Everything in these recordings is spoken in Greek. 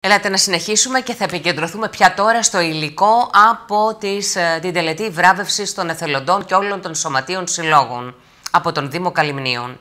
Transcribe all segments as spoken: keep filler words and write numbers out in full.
Έλατε να συνεχίσουμε και θα επικεντρωθούμε πια τώρα στο υλικό από τις, την τελετή βράβευσης των εθελοντών και όλων των σωματείων συλλόγων από τον Δήμο Καλυμνίων.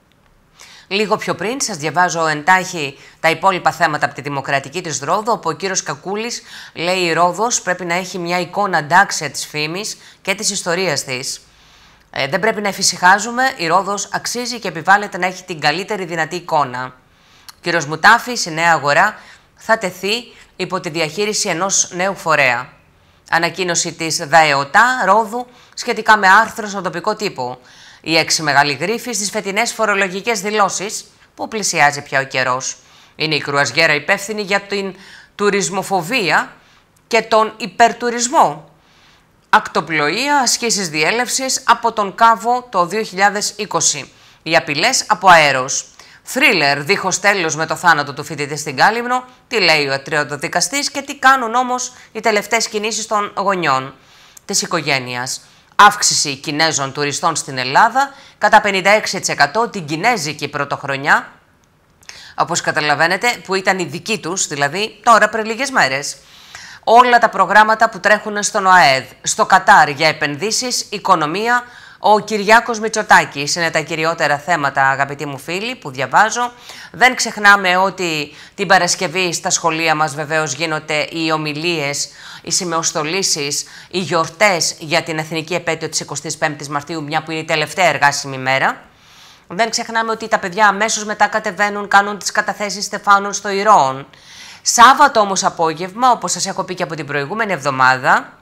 Λίγο πιο πριν σας διαβάζω εντάχει τα υπόλοιπα θέματα από τη Δημοκρατική της Ρόδου, όπου ο κύριος Κακούλης λέει η Ρόδος πρέπει να έχει μια εικόνα αντάξια της φήμης και της ιστορίας της. Ε, δεν πρέπει να εφησυχάζουμε, η Ρόδος αξίζει και επιβάλλεται να έχει την καλύτερη δυνατή εικόνα. Ο κύριος Μουτάφης, η Νέα Αγορά, θα τεθεί υπό τη διαχείριση ενός νέου φορέα. Ανακοίνωση της ΔΑΕΟΤΑ Ρόδου σχετικά με άρθρο στον τοπικό τύπο. Οι έξι μεγάλοι γρίφοι στις φετινές φορολογικές δηλώσεις που πλησιάζει πια ο καιρός. Είναι η κρουαζιέρα υπεύθυνη για την τουρισμοφοβία και τον υπερτουρισμό. Ακτοπλοεία, ασκήσεις διέλευσης από τον Κάβο το δύο χιλιάδες είκοσι. Οι απειλές από αέρος. Θρίλερ δίχως τέλος με το θάνατο του φοιτητή στην Κάλυμνο, τι λέει ο ατριωτοδικαστής και τι κάνουν όμως οι τελευταίες κινήσεις των γονιών της οικογένειας. Αύξηση Κινέζων τουριστών στην Ελλάδα κατά πενήντα έξι τοις εκατό την κινέζικη πρωτοχρονιά, όπως καταλαβαίνετε, που ήταν η δική τους, δηλαδή τώρα πριν λίγες μέρες. Όλα τα προγράμματα που τρέχουν στον ΟΑΕΔ, στο Κατάρ για επενδύσεις, οικονομία. Ο Κυριάκος Μητσοτάκης είναι τα κυριότερα θέματα, αγαπητοί μου φίλοι, που διαβάζω. Δεν ξεχνάμε ότι την Παρασκευή στα σχολεία μας βεβαίως γίνονται οι ομιλίες, οι σημεοστολήσεις, οι γιορτές για την Εθνική Επέτειο της εικοστής πέμπτης Μαρτίου, μια που είναι η τελευταία εργάσιμη μέρα. Δεν ξεχνάμε ότι τα παιδιά αμέσως μετά κατεβαίνουν, κάνουν τις καταθέσεις στεφάνων στο Ηρώον. Σάββατο όμως απόγευμα, όπως σας έχω πει και από την προηγούμενη εβδομάδα,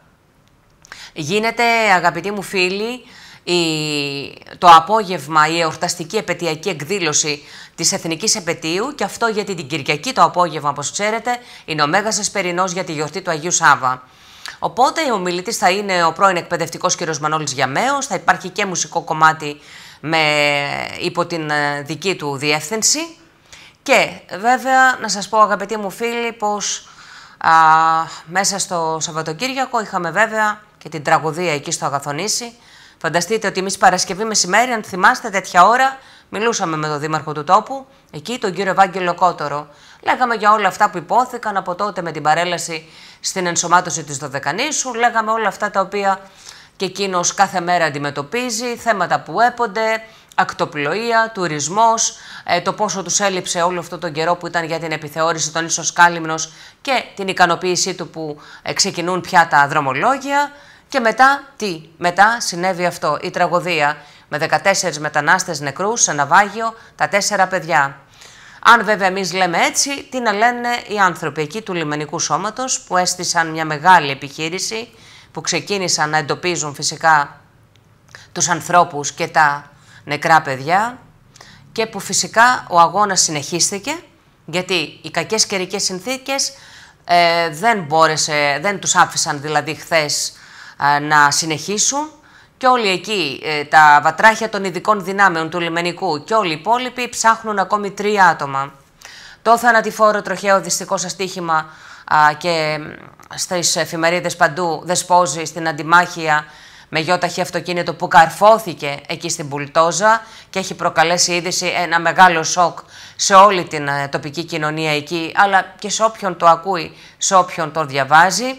γίνεται, αγαπητοί μου φίλοι, Η, το απόγευμα η εορταστική επαιτειακή εκδήλωση της Εθνικής Επετείου, και αυτό γιατί την Κυριακή το απόγευμα, όπως ξέρετε, είναι ο Μέγας Εσπερινός για τη γιορτή του Αγίου Σάββα. Οπότε ο ομιλητής θα είναι ο πρώην εκπαιδευτικός κ. Μανώλης Γιαμέος, θα υπάρχει και μουσικό κομμάτι με, υπό την δική του διεύθυνση. Και βέβαια να σας πω, αγαπητοί μου φίλοι, πως α, μέσα στο Σαββατοκύριακο είχαμε βέβαια και την τραγωδία εκεί στο Αγαθονήσι. Φανταστείτε ότι εμείς Παρασκευή μεσημέρι, αν θυμάστε, τέτοια ώρα, μιλούσαμε με τον δήμαρχο του τόπου, εκεί τον κύριο Ευάγγελο Κότορο. Λέγαμε για όλα αυτά που υπόθηκαν από τότε με την παρέλαση στην ενσωμάτωση της Δωδεκανήσου, λέγαμε όλα αυτά τα οποία και εκείνος κάθε μέρα αντιμετωπίζει, θέματα που έπονται, ακτοπλοεία, τουρισμός, ε, το πόσο τους έλειψε όλο αυτό τον καιρό που ήταν για την επιθεώρηση των ίσως Κάλυμνος και την ικανοποίησή του που ε, ξεκινούν πια τα δρομολόγια. Και μετά, τι, μετά συνέβη αυτό, η τραγωδία με δεκατέσσερις μετανάστες νεκρούς σε ναυάγιο, τα τέσσερα παιδιά. Αν βέβαια εμείς λέμε έτσι, τι να λένε οι άνθρωποι εκεί του λιμενικού σώματος που έστησαν μια μεγάλη επιχείρηση, που ξεκίνησαν να εντοπίζουν φυσικά τους ανθρώπους και τα νεκρά παιδιά και που φυσικά ο αγώνας συνεχίστηκε, γιατί οι κακές καιρικές συνθήκες ε, δεν, μπόρεσε, δεν τους άφησαν δηλαδή χθες να συνεχίσουν και όλοι εκεί ε, τα βατράχια των ειδικών δυνάμεων του λιμενικού και όλοι οι υπόλοιποι ψάχνουν ακόμη τρία άτομα. Το θανατηφόρο τροχαίο δυστυχώς αστοίχημα α, και στις εφημερίδες παντού δεσπόζει στην αντιμάχεια με γιόταχη αυτοκίνητο που καρφώθηκε εκεί στην Πουλτόζα και έχει προκαλέσει είδηση ένα μεγάλο σοκ σε όλη την ε, τοπική κοινωνία εκεί, αλλά και σε όποιον το ακούει, σε όποιον το διαβάζει.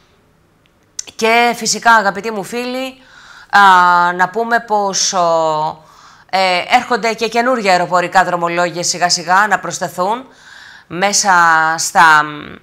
Και φυσικά, αγαπητοί μου φίλοι, α, να πούμε πως ο, ε, έρχονται και καινούργια αεροπορικά δρομολόγια σιγά σιγά να προσθεθούν μέσα στα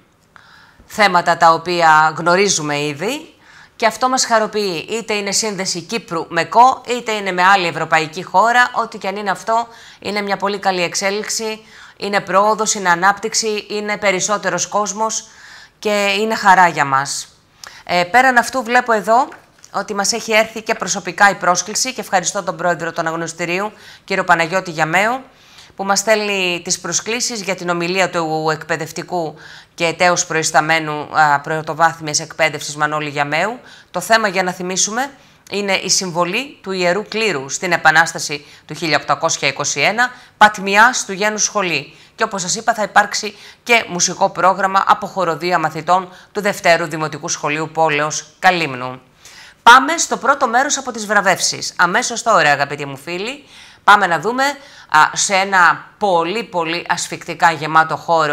θέματα τα οποία γνωρίζουμε ήδη και αυτό μας χαροποιεί, είτε είναι σύνδεση Κύπρου με ΚΟ, είτε είναι με άλλη ευρωπαϊκή χώρα, ό,τι και αν είναι αυτό, είναι μια πολύ καλή εξέλιξη, είναι πρόοδος, είναι ανάπτυξη, είναι περισσότερος κόσμος και είναι χαρά για μας. Ε, πέραν αυτού βλέπω εδώ ότι μας έχει έρθει και προσωπικά η πρόσκληση και ευχαριστώ τον πρόεδρο του Αναγνωστηρίου, κύριο Παναγιώτη Γιαμαίο, που μας στέλνει τις προσκλήσεις για την ομιλία του εκπαιδευτικού και τέως προϊσταμένου πρωτοβάθμιας εκπαίδευσης Μανώλη Γιαμαίου. Το θέμα, για να θυμίσουμε, είναι η συμβολή του Ιερού Κλήρου στην Επανάσταση του χίλια οκτακόσια είκοσι ένα, πατμιάς του γένους σχολή. Και όπως σας είπα θα υπάρξει και μουσικό πρόγραμμα από χοροδία μαθητών του Δευτέρου Δημοτικού Σχολείου Πόλεως Καλύμνου. Πάμε στο πρώτο μέρος από τις βραβεύσεις. Αμέσως τώρα, αγαπητοί μου φίλοι, πάμε να δούμε α, σε ένα πολύ πολύ ασφικτικά γεμάτο χώρο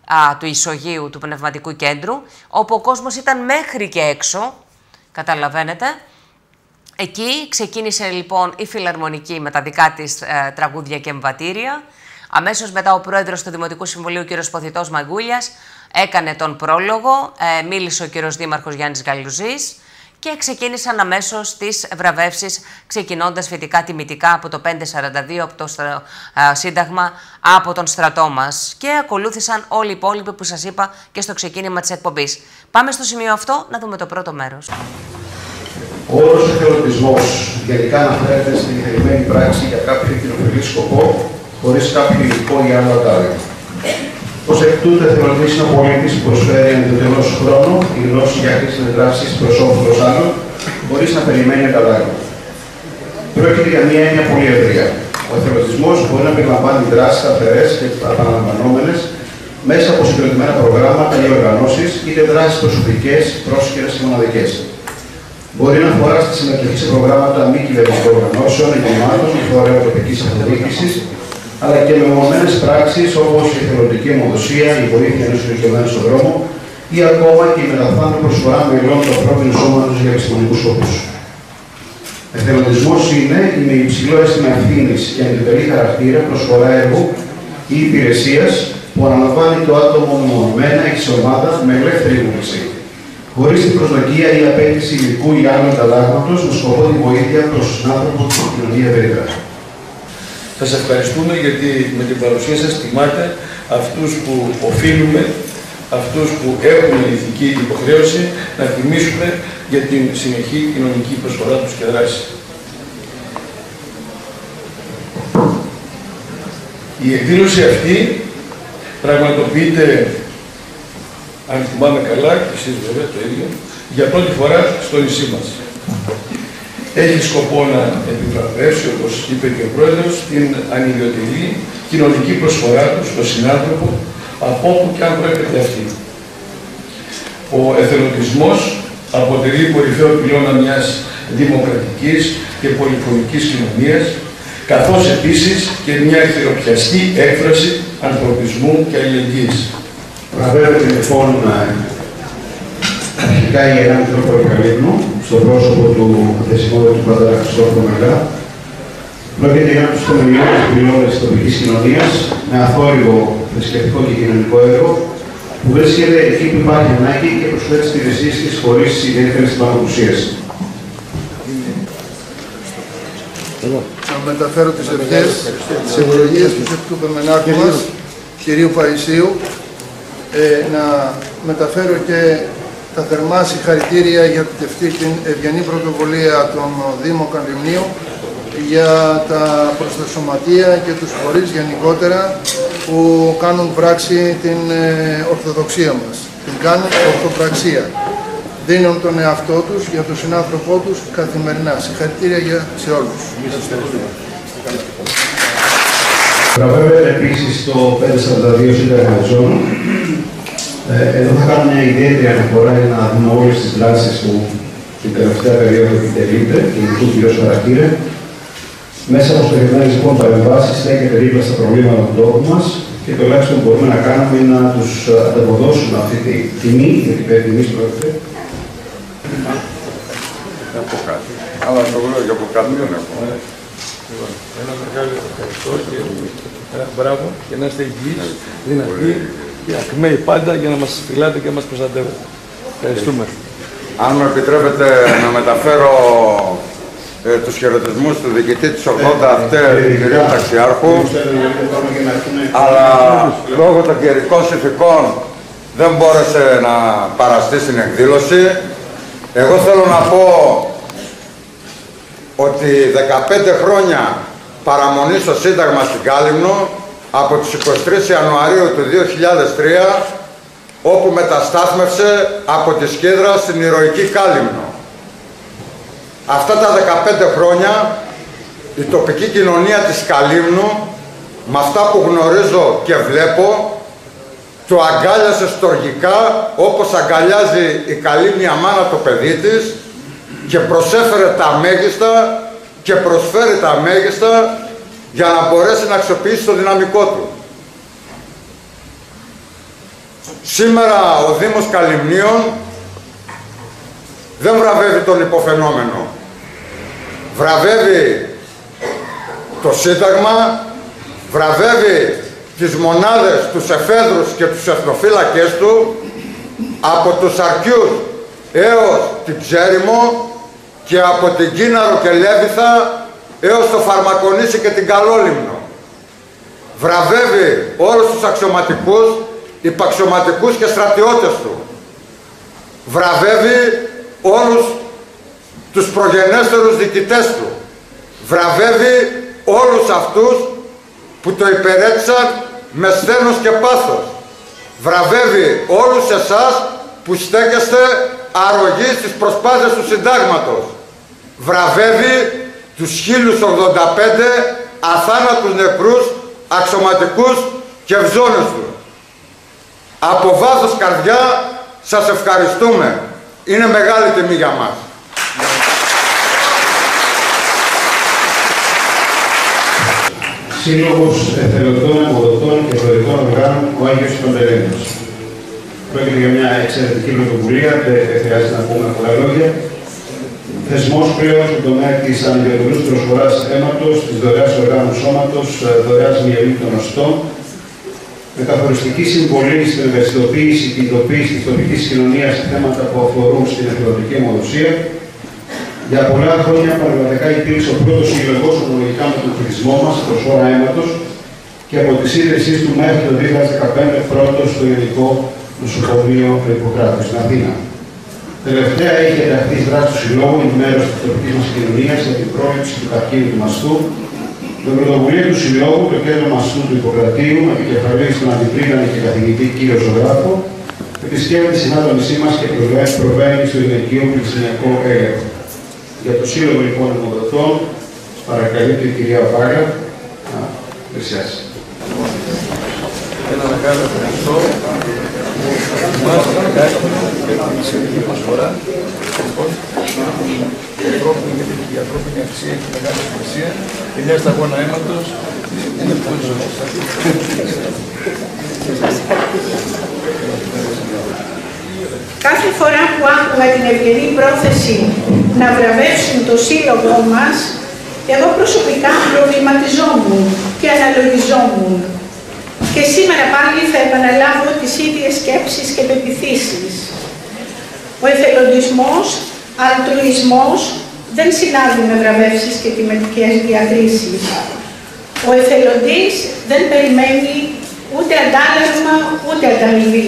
α, του Ισογείου του Πνευματικού Κέντρου, όπου ο κόσμος ήταν μέχρι και έξω, καταλαβαίνετε. Εκεί ξεκίνησε λοιπόν η Φιλαρμονική με τα δικά της ε, τραγούδια και εμβατήρια. Αμέσως μετά ο πρόεδρος του Δημοτικού Συμβουλίου, κ. Ποθητός Μαγκούλιας, έκανε τον πρόλογο, ε, μίλησε ο κ. Δήμαρχος Γιάννης Γαλουζής και ξεκίνησαν αμέσως τις βραβεύσεις, ξεκινώντας φοιτικά τιμητικά από το πέντε σαράντα δύο, από το ε, Σύνταγμα, από τον στρατό μας. Και ακολούθησαν όλοι οι υπόλοιποι που σας είπα και στο ξεκίνημα της εκπομπής. Πάμε στο σημείο αυτό να δούμε το πρώτο μέρος. Ο όρος εθελοντισμός γενικά αναφέρεται στην ηθελημένη πράξη για κάποιο κοινοφιλή σκοπό, χωρίς κάποιο υλικό ή άλλο αντάλλαγμα. Ως εκ τούτου, εθελοντής είναι ο πολίτης που προσφέρει εντελώς χρόνο η γνώση για χρήσιμες δράσεις προς όφελος άλλων, χωρίς να περιμένει ανταλλάγμα. Πρόκειται για μια έννοια πολύ ευρεία. Ο εθελοντισμός μπορεί να περιλαμβάνει δράσεις σταθερές και επαναλαμβανόμενες μέσα από συγκεκριμένα προγράμματα ή οργανώσεις, είτε δράσεις προσωπικές, πρόσχερες και μοναδικές. Μπορεί να αφορά στη συμμετοχή σε προγράμματα μη κυβερνητικών οργανώσεων, εγκλημάτων, φορέων τοπικής αυτοδιοίκησης, αλλά και μεμονωμένες πράξεις όπως η εθελοντική αιμοδοσία, η βοήθεια ενός ηλικιωμένου στον δρόμο ή ακόμα και η μεταφάνη προσφορά μελών του ανθρώπινου σώματος για επιστημονικούς σκοπούς. Εθελοντισμός είναι η με υψηλό αίσθημα ευθύνης και αντιπερή χαρακτήρα προσφορά έργου ή υπηρεσίας που αναλαμβάνει το άτομο μεμονωμένα ή σε ομάδα με ελεύθερη βούληση, χωρίς την προσδοκία ή απέτηση υλικού ή άλλου ανταλλάγματος, με σκοπό τη βοήθεια προς τον άνθρωπο και την κοινωνία ευρύτερα. Σας ευχαριστούμε γιατί με την παρουσία σας τιμάτε αυτούς που οφείλουμε, αυτούς που έχουν ηθική υποχρέωση να τιμήσουμε για την συνεχή κοινωνική προσφορά τους και δράση. Η εκδήλωση αυτή πραγματοποιείται, αν θυμάμαι καλά, και εσείς βέβαια το ίδιο, για πρώτη φορά στο νησί μας. Έχει σκοπό να επιβραβεύσει, όπως είπε και ο Πρόεδρος, την ανιδιοτελή κοινωνική προσφορά του στον συνάνθρωπο, από όπου και αν προέρχεται αυτή. Ο εθελοντισμός αποτελεί κορυφαίο πυλώνα μιας δημοκρατικής και πολυφωνικής κοινωνίας, καθώς επίσης και μια εχθροπιαστή έκφραση ανθρωπισμού και αλληλεγγύης. Βραβεύεται λοιπόν αρχικά η Ιερά Μητρόπολη Καλύμνου, στο πρόσωπο του Θεσιμόδου Πατέρα Χριστόφου Μελά. Πρόκειται για ένα από τους θεμελιώδεις πυλώνες της τοπικής κοινωνίας, με αθόρυβο θρησκευτικό και κοινωνικό έργο, που βρίσκεται εκεί που υπάρχει ανάγκη και προσφέρει τις υπηρεσίες της χωρίς ιδιαίτερη παραδοσίαση. Να μεταφέρω τις ευχές, τις ευλογίες του Θετικού Περμενάρχου μας, κυρίου Παϊσίου, ε, να μεταφέρω και τα θερμά συγχαρητήρια για αυτή την ευγενή πρωτοβουλία των Δήμων Καλυμνίου για τα προστασωματεία και τους φορείς γενικότερα που κάνουν πράξη την ε, Ορθοδοξία μας. Την κάνουν ορθοπραξία. Δίνουν τον εαυτό τους για τον συνάνθρωπό τους καθημερινά. Συγχαρητήρια για, σε όλους. Βραβεύεται επίσης το πέντε σαράντα δύο Σύνταγμα Ζώνων. Ε, εδώ θα κάνω μια ιδιαίτερη αναφορά για να δούμε όλες τις δράσεις που την τελευταία περίοδο επιτελείται και ειδικού κυρίως χαρακτήρα. Μέσα από στοχευμένες λοιπόν παρεμβάσεις στέκεται δίπλα στα προβλήματα του τόπου μας και το ελάχιστο που μπορούμε να κάνουμε είναι να τους ανταποδώσουμε αυτή τη τιμή, γιατί περί τιμής πρόκειται. Δεν πω κάτι. Αλλά το λόγο από κάτι δεν έχω. Ένα μεγάλο ευχαριστώ και μπράβο και να είστε υγιείς, δυνατοί και ακμαίοι πάντα για να μας φυλάτε και να μας προστατεύετε. Ευχαριστούμε. Αν μου επιτρέπετε να μεταφέρω ε, τους χαιρετισμούς του διοικητή της ογδόντα ΑΦΤΕ, του κ. Ταξιάρχου, αλλά λόγω των καιρικών συνθηκών δεν μπόρεσε να παραστεί στην εκδήλωση. Εγώ θέλω να πω ότι δεκαπέντε χρόνια παραμονή στο Σύνταγμα στην Κάλυμνο, από τις εικοστή τρίτη Ιανουαρίου του δύο χιλιάδες τρία, όπου μεταστάθμευσε από τη Σκύδρα στην ηρωική Κάλυμνο. Αυτά τα δεκαπέντε χρόνια η τοπική κοινωνία της Καλύμνου, με αυτά που γνωρίζω και βλέπω, το αγκάλιασε στοργικά όπως αγκαλιάζει η καλύμνια μάνα το παιδί της και προσέφερε τα μέγιστα και προσφέρει τα μέγιστα για να μπορέσει να αξιοποιήσει το δυναμικό του. Σήμερα ο Δήμος Καλυμνίων δεν βραβεύει τον υποφαινόμενο. Βραβεύει το Σύνταγμα, βραβεύει τις μονάδες, τους εφέδρους και τους εθνοφύλακες του, από τους Αρκιούς έως την Ψέριμο και από την Κίναρο και Λέβηθα έως το Φαρμακονήσι και την Καλόλυμνο. Βραβεύει όλους τους αξιωματικούς, υπαξιωματικούς και στρατιώτες του. Βραβεύει όλους τους προγενέστερους διοικητές του. Βραβεύει όλους αυτούς που το υπερέτησαν με σθένος και πάθος. Βραβεύει όλους εσάς που στέκεστε αρρωγοί στις προσπάθειες του Συντάγματος. Βραβεύει τους χίλιους ογδόντα πέντε αθάνατους νεκρούς, αξιωματικούς και ευζώνες του. Από βάθος καρδιά σας ευχαριστούμε. Είναι μεγάλη τιμή για μας. Σύλλογος Εθελοντών, Αποδοτών και Προεδρικών Οργάνων ο Άγιος Παντελένος. Πρόκειται για μια εξαιρετική πρωτοβουλία, δεν χρειάζεται να πούμε πολλά λόγια. Θεσμός πλέον στον τομέα της ανιδιοτελούς προσφοράς αίματος, της δωρεάς οργάνου σώματος, δωρεάς μυελίτων οστών, με καθοριστική συμβολή στην ευαισθητοποίηση και ειδοποίηση της τοπικής κοινωνίας σε θέματα που αφορούν στην εθελοντική αιμοδοσία. Για πολλά χρόνια πραγματικά υπήρξε ο πρώτος συλλογός ομολογικά με τον πληθυσμό μας, προσφορά αίματος, και από τη σύνδεσή του μέχρι το δύο χιλιάδες δεκαπέντε πρώτος στο Γενικό Νοσοκομείο Ιπποκράτους στην Αθήνα. Τελευταία έχει ενταχθεί η δράση του Συλλόγου ενημέρωση της τοπικής μας κοινωνίας για την πρόληψη του καρκίνου του μαστού. Με πρωτοβουλία του Συλλόγου, το κέντρο μαστού του Ιπποκρατίου, με επικεφαλή στον αντιπρίτανη και καθηγητή κ. Ζωγράφο, επισκέπτεται συχνά το νησί μας και προβαίνει στο γυναικείο πληθυσμιακό έλεγχο. Για το Σύλλογο λοιπόν Αιμοδοτών, παρακαλεί την κυρία Βάγα να πλησιάσει. Ένα μεγάλο ευχαριστώ μας και την σχετική προσφορά. Η ανθρώπινη αξία έχει μεγάλη σημασία και μια σταγόνα αίματος είναι πολύ ζωής. Κάθε φορά που άκουγα την ευγενή πρόθεση να βραβεύσουν το σύλλογό μας, εγώ προσωπικά προβληματιζόμουν και αναλογιζόμουν. Και σήμερα πάλι θα επαναλάβω τις ίδιες σκέψεις και πεποιθήσεις. Ο εθελοντισμός, αλτρουισμός δεν συνάδει με βραβεύσεις και τιμητικές διακρίσεις. Ο εθελοντής δεν περιμένει ούτε αντάλλαγμα ούτε ανταμοιβή.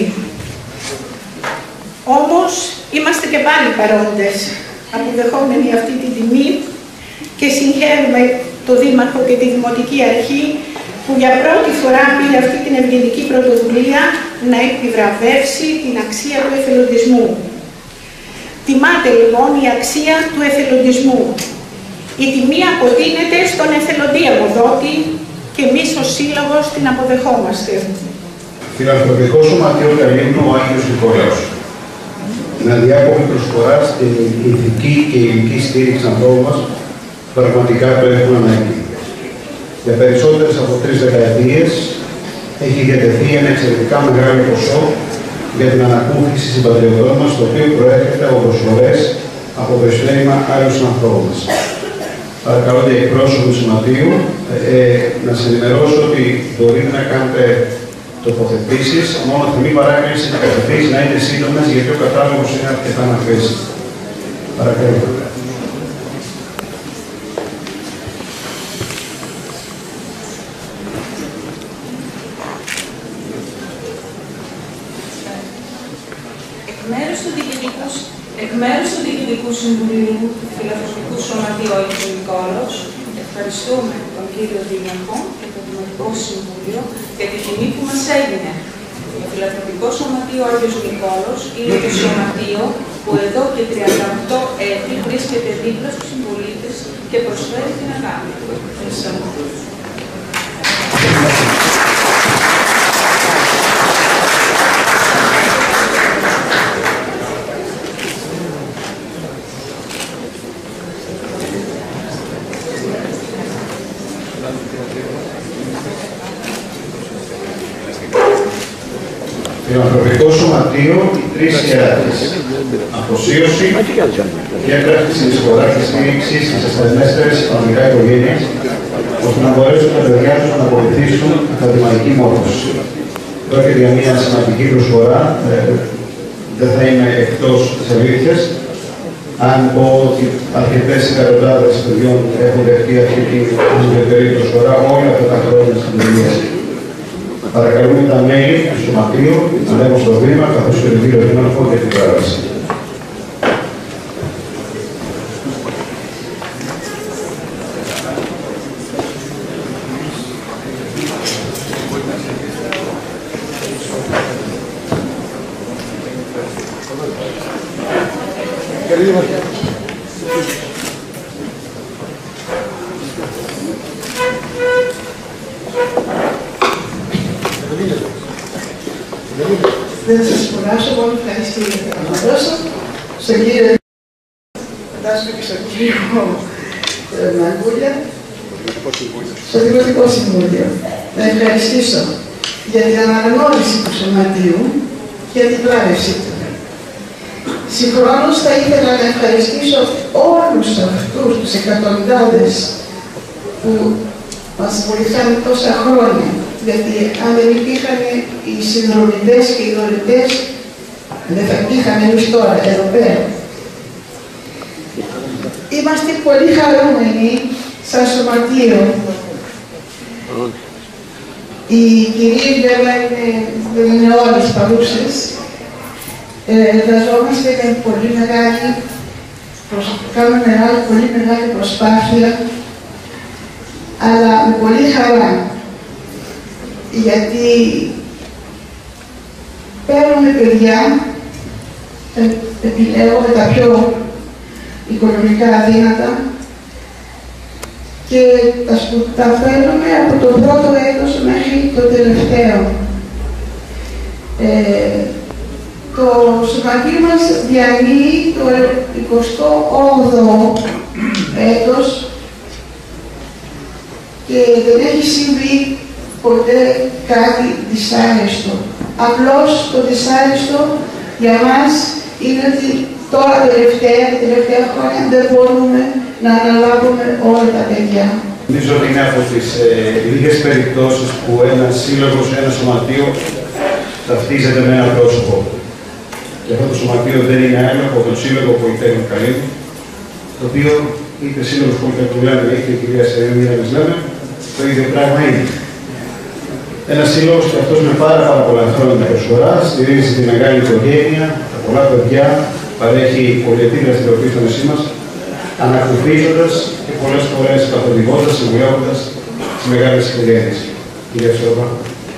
Όμως είμαστε και πάλι παρόντες, αποδεχόμενοι αυτή τη τιμή και συγχαίρουμε το Δήμαρχο και τη Δημοτική Αρχή που για πρώτη φορά πήρε αυτή την ευγενική πρωτοβουλία να επιβραβεύσει την αξία του εθελοντισμού. Τιμάται λοιπόν η αξία του εθελοντισμού. Η τιμή αποτείνεται στον εθελοντή αποδότη και εμείς ως Σύλλογος την αποδεχόμαστε. Φιλανθρωπικό Σωματείο Καλύμνου ο Άγιος Νικόλαος. Με αδιάκοπη προσφορά στην ηθική και υλική στήριξη ανθρώπων μας, πραγματικά το έχουν ανάγκη. Για περισσότερες από τρεις δεκαετίες έχει διατεθεί ένα εξαιρετικά μεγάλο ποσό για την ανακούφιση συμπατριωτών μας, το οποίο προέρχεται από προσφορές από το εισπραίμα άλλων συνανθρώπων μας. Παρακαλώ την εκπρόσωπο του Σωματείου ε, να σας ενημερώσω ότι μπορείτε να κάνετε τοποθετήσεις, μόνο θα μην παράκληση να τοποθετήσεις να είναι σύντομες, γιατί ο κατάλογος είναι αρκετά να χρήσει. Παρακαλώ. Εκ μέρους του Διοικητικού Συμβουλίου του Φιλανθρωπικού Σωματείου Άγιος Νικόλαος, ευχαριστούμε τον κύριο Δήμαρχο και το Δημοτικό Συμβούλιο για τη τιμή που μας έγινε. Το Φιλανθρωπικό Σωματείο Άγιος Νικόλαος είναι το σωματείο που εδώ και τριάντα οκτώ έτη βρίσκεται δίπλα στους συμπολίτες και προσφέρει την αγάπη του. Φιλανθρωπικό Σωματείο οι τρεις ιεραρχίες. Αφοσίωση και έμπρακτη συνεισφορά και στήριξη στις ασθενέστερες οικονομικά οικογένειες, ώστε να μπορέσουν τα παιδιά τους να αποκτήσουν ακαδημαϊκή μόρφωση. Πρόκειται για μια σημαντική προσφορά, ε, δεν θα είμαι εκτός της αλήθειας, αν πω ότι αρκετές εκατοντάδες παιδιών έχουν δεχτεί αυτή την ιδιαίτερη προσφορά όλα αυτά τα χρόνια της πανδημίας. Παρακαλούμε τα μέλη του Σωματείου να ανέβουν στο βήμα, καθώς και το κύριο Δήμαρχο για την παράδοση. Δεν θα σας κουράσω, εγώ ευχαριστήρια θα να δώσω στον κύριο, φαντάζομαι και στον κύριο Μαγκούλια, στο Δημοτικό Συμβούλιο. Να ευχαριστήσω για την αναγνώριση του Σωματείου και για την πλάρευσή του. Συγχρόνως θα ήθελα να ευχαριστήσω όλους αυτούς τους εκατοντάδες που μας βοηθάνε τόσα χρόνια. Γιατί αν δεν υπήρχαν οι συνδρομητές και οι δωρητές, δεν θα υπήρχαν εμείς τώρα, εδώ πέρα. Είμαστε πολύ χαρούμενοι σαν Σωματείο. Οι κυρίες βέβαια δεν είναι όλες παρούσες. Εργαζόμαστε με πολύ μεγάλη, κάνουμε μεγάλη, πολύ μεγάλη προσπάθεια, αλλά με πολύ χαρά. Γιατί παίρνουμε παιδιά, επιλέγουμε τα πιο οικονομικά αδύνατα και τα, τα παίρνουμε από το πρώτο έτος μέχρι το τελευταίο. Ε, το Σωματείο μας διανύει το εικοστό όγδοο έτος και δεν έχει συμβεί ποτέ κάτι δυσάρεστο. Απλώς το δυσάρεστο για μας είναι ότι τώρα τελευταία, τελευταία χρόνια δεν μπορούμε να αναλάβουμε όλα τα παιδιά. Νομίζω ότι είναι από τις ε, λίγες περιπτώσεις που ένας σύλλογος, ένα σωματείο ταυτίζεται με ένα πρόσωπο. Και αυτό το σωματείο δεν είναι άλλο από τον Σύλλογο Πολυτέχνων Καλύμνου, το οποίο είτε Σύλλογος Πολυτέχνων λέμε, είτε η κυρία Σερήνη λέμε, το ίδιο πράγμα είναι. Ένας σύλλογος και αυτός με πάρα, πάρα πολλά χρόνια προσφορά, στηρίζει τη μεγάλη οικογένεια, τα πολλά παιδιά, παρέχει πολυετή δραστηριοποίηση στο νησί μας, ανακουφίζοντας και πολλές φορές καθοδηγώντας, συμβουλεύοντας τις μεγάλες οικογένειες. Κυρία Σόρβα.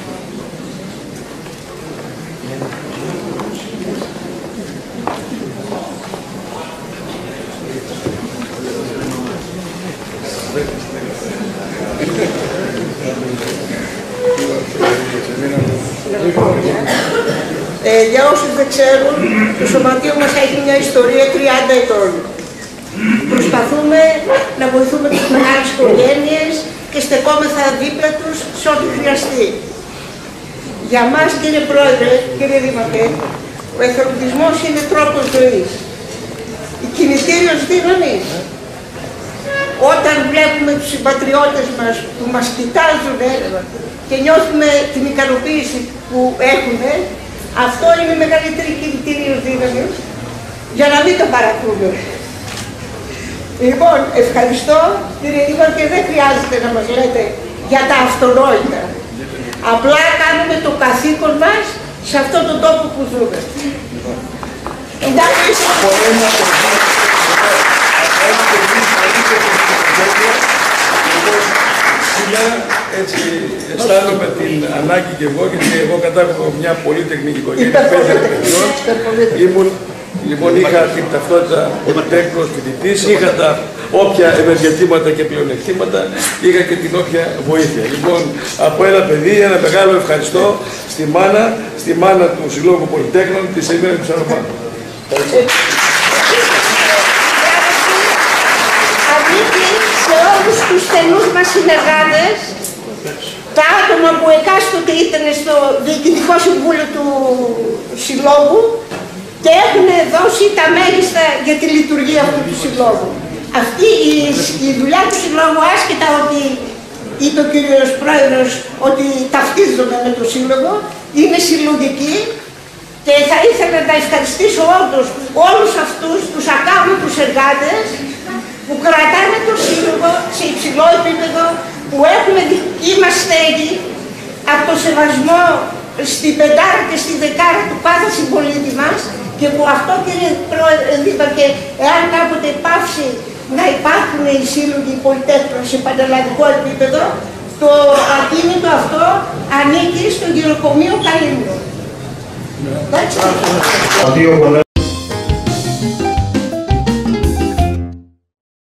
Ε, για όσους δεν ξέρουν, το Σωματείο μας έχει μια ιστορία τριάντα ετών. Προσπαθούμε να βοηθούμε τις μεγάλες οικογένειες και στεκόμεθα δίπλα τους σε ό,τι χρειαστεί. Για μας, κύριε Πρόεδρε, κύριε Δήμαρχε, ο εθελοντισμός είναι τρόπος ζωής. Η κινητήριος δύναμη, όταν βλέπουμε τους συμπατριώτες μας που μας κοιτάζουν και νιώθουμε την ικανοποίηση που έχουν, αυτό είναι η μεγαλύτερη κινητήριος δύναμη για να μην το παρακούμε. Λοιπόν, ευχαριστώ κύριε Δήμαρχε, δεν χρειάζεται να μας λέτε για τα αυτονόητα. Απλά κάνουμε το καθήκον μας σε αυτόν τον τόπο που ζούμε. Εντάξει. Σήμερα έτσι αισθάνομαι την ανάγκη και εγώ, γιατί εγώ κατάγομαι από μια πολύτεχνη οικογένεια πέντε παιδιών. Ήμουν, λοιπόν, είχα την ταυτότητα πολυτέχνος φοιτητής, είχα τα όποια ευεργετήματα και πλεονεκτήματα, είχα και την όποια βοήθεια. Λοιπόν, από ένα παιδί, ένα μεγάλο ευχαριστώ στη μάνα, στη μάνα του Συλλόγου Πολυτέχνων, τη Σεμίνα Ψαροπάνου. Ανήκει σε όλους τους στενούς μας συνεργάτες τα άτομα που εκάστοτε ήταν στο Διοικητικό Συμβούλιο του Συλλόγου και έχουν δώσει τα μέγιστα για τη λειτουργία αυτού του Συλλόγου. Αυτή η, η δουλειά του Συλλόγου, άσχετα ότι είπε ο κύριος Πρόεδρος ότι ταυτίζομαι με το Σύλλογο, είναι συλλογική και θα ήθελα να ευχαριστήσω όντως όλους αυτούς τους ακάμπτους εργάτες που κρατάνε το Σύλλογο σε υψηλό επίπεδο, που έχουμε δική μας στέγη από το σεβασμό στην πεντάρα και στη δεκάρα του κάθε συμπολίτη μας, και που αυτό, κύριε Δήμαρχε, εάν κάποτε πάψει να υπάρχουν οι σύλλογοι πολυτέχνων σε πανταλλαδικό επίπεδο, το ακίνητο αυτό ανήκει στο γυροκομείο Καλύμνου. Εντάξει.